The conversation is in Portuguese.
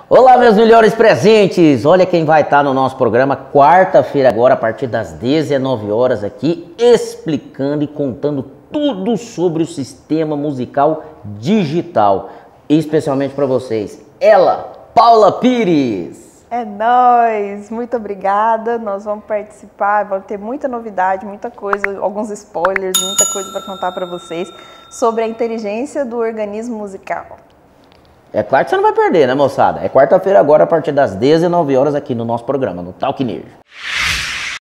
Olá, meus melhores presentes! Olha quem vai estar no nosso programa quarta-feira agora, a partir das 19 horas aqui, explicando e contando tudo sobre o sistema musical digital, especialmente para vocês. Ela, Paula Pires! É nóis! Muito obrigada, nós vamos participar, vamos ter muita novidade, muita coisa, alguns spoilers, muita coisa para contar para vocês sobre a inteligência do organismo musical. É claro que você não vai perder, né, moçada? É quarta-feira agora, a partir das 19 horas aqui no nosso programa, no Talk Nerd.